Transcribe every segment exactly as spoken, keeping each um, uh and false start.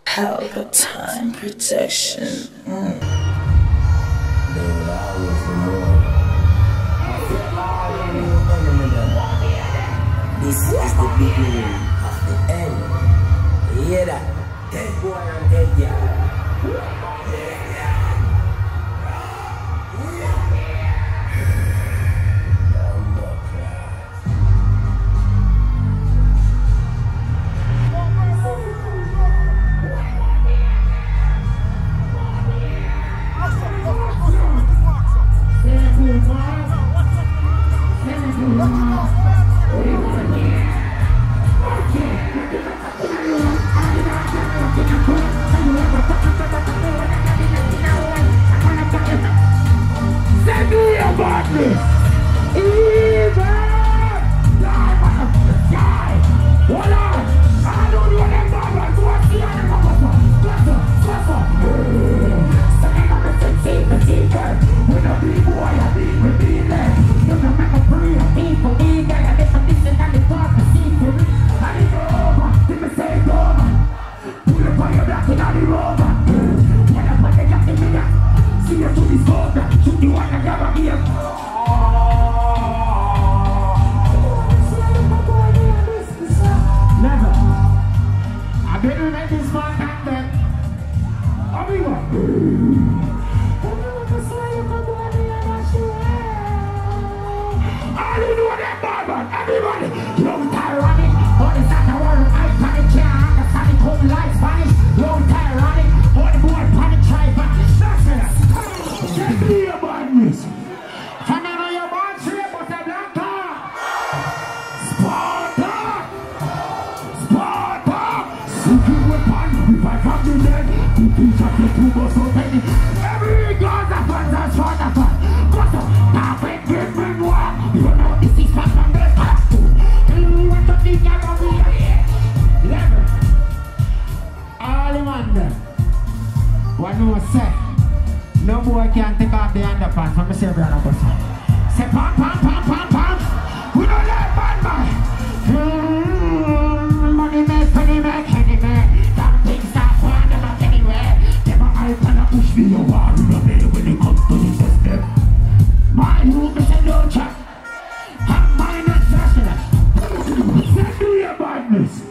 Palpatine protection. Mm. This is the beginning of the end. You hear that? Dead boy and dead girl. No boy can't take off the underpants from the same brother. Say pam pam pam pam pam. We don't let bad man. Money make, penny make, henny make. That things start flying them up anywhere. Never I cannot push me your war in the way when it comes to the step. My room is a no chat. Have mine and national. Say do your badness.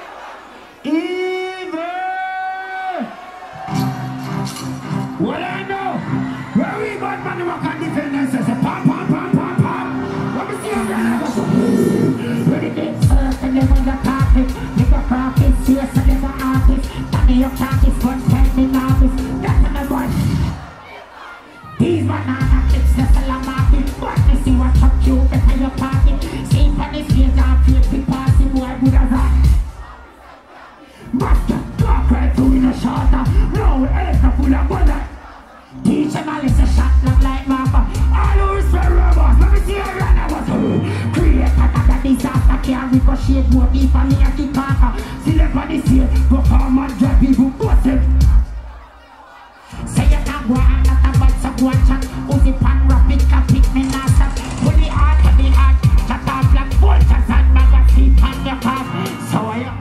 What I know, where we got money, what can defend us? Say pam pam pam pam pam. Let me see your brother. Ready to first and then when the carpet, nigga practice, yes and then the artist. Tommy your practice, but ten in office. That's on the bunch. These banana clips, that's a la market. But me see what chuck you better your pocket. See for this place, I'm fake passing boy good as that. Master, talk right to in a shorter. No, it's not full of bullet. Teach him a little shot look like mama. All who respect robots, let me see a run I was create a disaster, can't ricochet more deep on me a kick parker. See them on the scene, perform and drag people, bust it. Say you can't go on that a bad so go and chat. Who's the pan rapid, can pick me now stop. Put the heart to the heart, chat off like vultures and magazine on your path. So I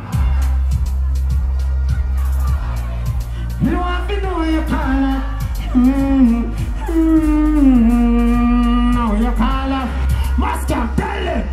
you want to know you call it. Mm-hmm. Mm-hmm. Now you call it. Master, tell it.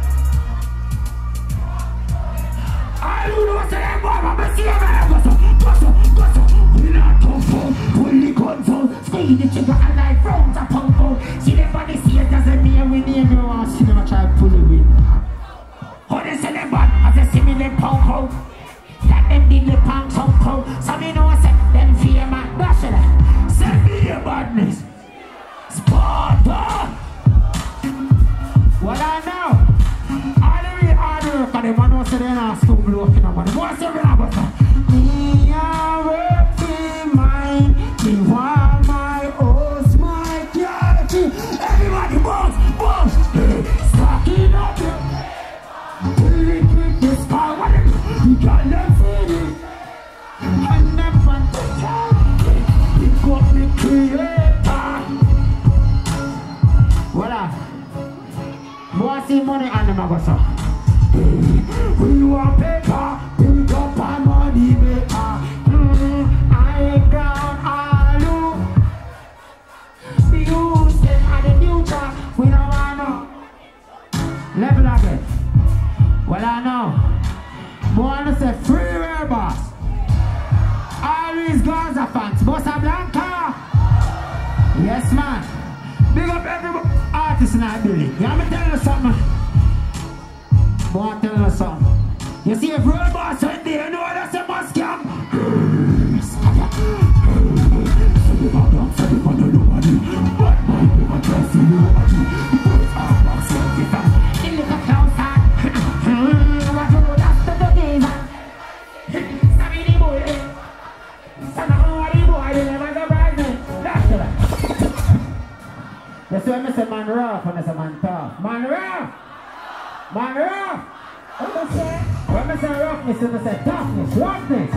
I don't know what's in that boy, but I see a man. Go so, go so, go so. We not too full, pull the guns out. Squeeze the trigger and like rounds a pump out. See them body see it doesn't mean we name you out. See them a try to pull it in. How they say them bad, as they see me them punk out. That them did the punk out out. So me know I say them fear man, dash it. Send me your badness. Sparta. What I know? All the way hard work and them know say they not stone blocking up. But what's the rubber? Me a working mind. Me want my house, my quality. Everybody bounce, bounce. Stacking up. Pull it with this car. What you got them feeling? And them fantastic. You got me creator. Voila. Boy see money and them a go so. We want paper, pick up our money maker. Mm, boss. All these Gaza fans, Bossa Blanca. Yes, man. Big up every artist in our building. You want me telling you something? I want to tell you something. You see, if real boss went there, you know that's a must scam. That's why I say man rough and I say man tough. Man rough! Man rough! What I say? When I say roughness, I say toughness, roughness.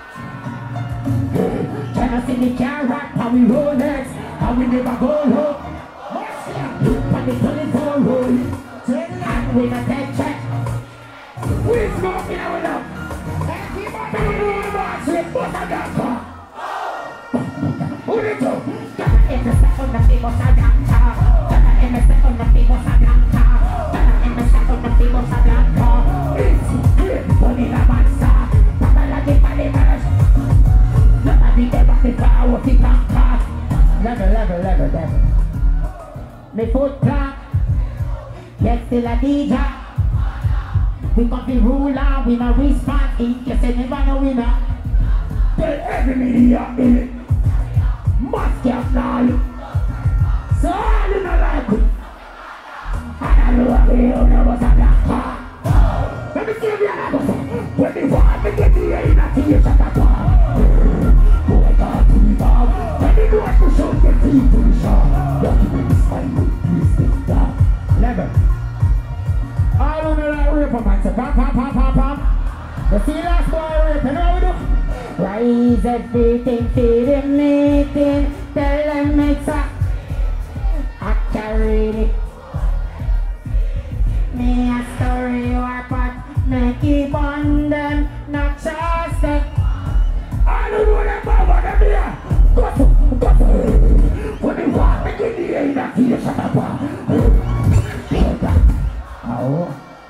Can I see the car rock, how we roll next, how we never go home. When the twenty-four roll, and we not take check. We smoking our love. Everybody we know about it, but I got caught. Who did you? Gonna end the second of the Bossa Blanca. Gonna end the second of the Bossa Blanca. Gonna end the second of the Bossa Blanca. It's good, Bonilla Mansa. Papa la de Palivers. Nobody ever the power to conquer. Level, level, level, level. Me foot clock. Yes, still a D J. We come to ruler, we no respond. In case you never know we not. Tell every media in it. Must have now. So all in a like it. And I know what we own was a black car. Let me see if you have a when they want to get the air in a tear shut up. Boy, God, to me, Bob. When they do what to show, get to you to the shop. Don't you make me smile with this thing down. Level. All on the right ripper, man. So pam, pam, pam, pam, pam. You see last boy rip, you know what we do? Rise everything, feed him, meeting, tell them it's a I carry it. Me a story or part, me keep on them, not just them. I don't know them over them here. Go to, go to. When they want me get the air, that he shut up. Oh.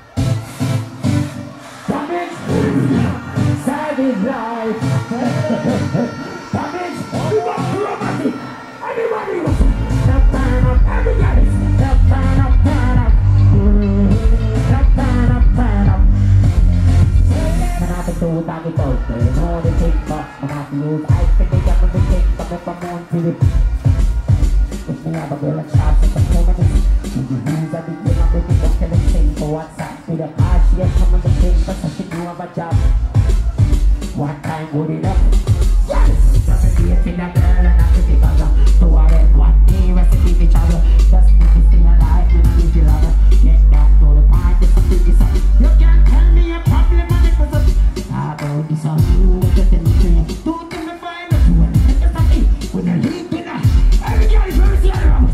Savage life. Savage. You want chromatic. Everybody was. Stop turn up. Everybody. Stop turn up. Turn up. Stop turn up. Turn up. Man have to do that with us. They know the thing, but man have to use ice to make up the thing. But if I'm on to it, if me have a girl and shot at the moment, if you use a big thing, I'm making the killing thing for what's that. With a car, she has come on the thing, but she do have a job. One time good enough. Yes! Just a date with a girl and a pretty girl. Two of them one day recipe each other. Just need to stay alive and a little other. Get that to the point, it's a pretty song. You can't tell me a problem and it was a talk about this on you, just in the train. Two things to find us, when it's just a thing. When you're leaping up, every girl is very serious.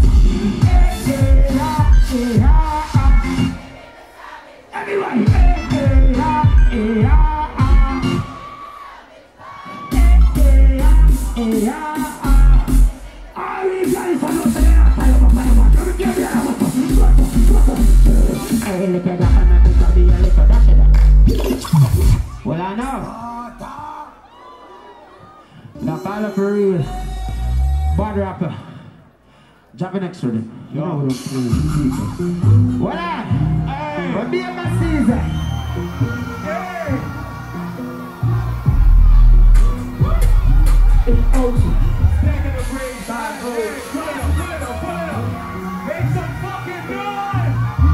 Everybody, hey, hey, hey, hey. Well, I know. Now, Tyler for real. Bad rapper. Drop an extra then. You know we don't play. Well, I. But be a my season. It's Ocean. Back in the grave side. Pull it up, pull it up, pull it up. Make some fucking noise.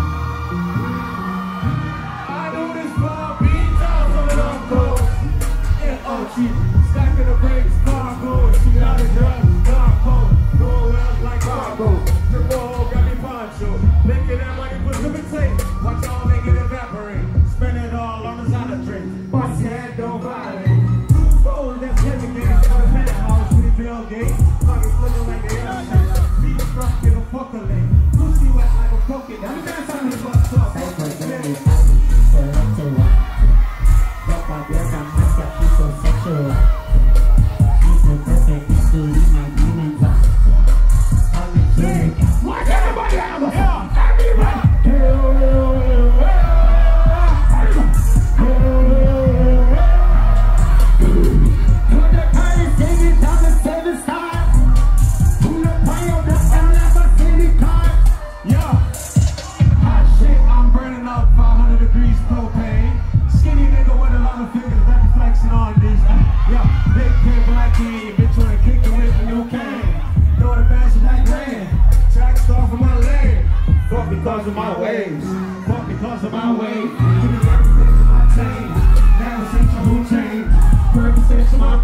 I know this bar beats out on the long coast. Yeah, Ocean. Stack in the graves, cargo. She got the drugs, cargo. No else like cargo. Triple hole, got me poncho. Making that money for some tape. Watch all make it evaporate. Spend it all on the side of drink. Bust your head, don't violate. Gold, that's living in a penthouse with a drill gate. Pockets looking like they are shot. Beat the front, give a fuck a lane. Pussy wet like a coconut. Let me dance on this bus talk. Hey, for Jenny, selective. Fuck my girl, I'm myself, she's so sexual. She's so perfect, she's so leave my demons up. Watch everybody out of us! Everybody!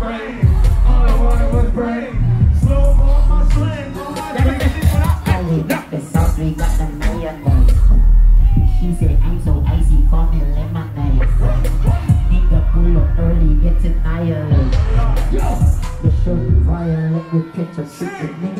brain. All I wanted was brain. Slow on my slang. And we got the sauce, we got the mayonnaise. She said, I'm so icy, call me lemonade. Nigga pull up early, get annihilated. The shirt violent with ketchup, chicken, nigga.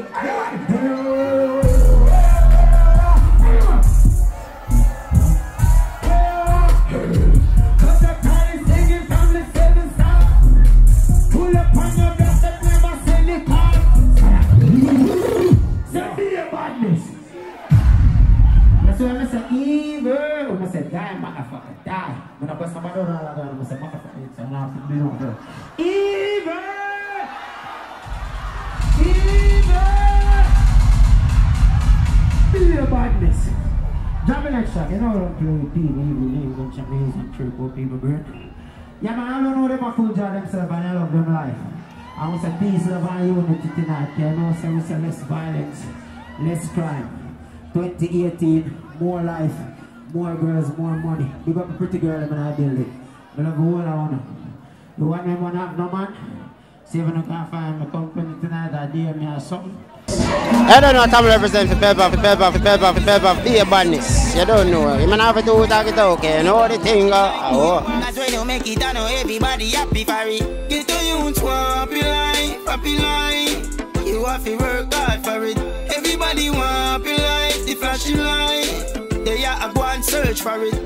So I said, evil. I said, die, motherfucker, die. When I put somebody on the other, I said, motherfucker, it's an awful bit of girl. Evil! Evil! Feel your badness. Drop an extra. You know I don't play with people, evil names and champagne and trick out people, bro. Yeah, man, I don't know them a cool job themselves and I love them life. I want some peace, love and unity tonight. You know, so we say less violence, less crime. twenty eighteen, more life, more girls, more money. Big up a pretty girl when I build it. I love who I want. You want me to have no man? See if I can find my company tonight, I dare me or something. I don't know what I'm representing for pepper, for pepper, for pepper, for pepper, for beer badness. You don't know. You might have to do talk it okay. You know the thing. Oh. That's when you make it, I know everybody happy for it. Get to you to happy life, happy life. You have to work hard for it. Everybody want happy life, the flashing light. They are go and search for it.